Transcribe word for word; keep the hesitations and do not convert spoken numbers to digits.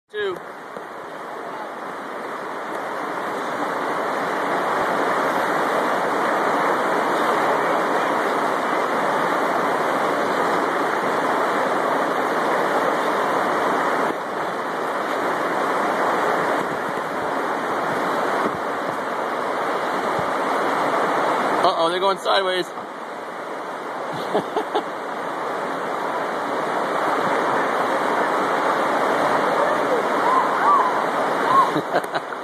Two. Uh-oh, they're going sideways. Ha ha ha.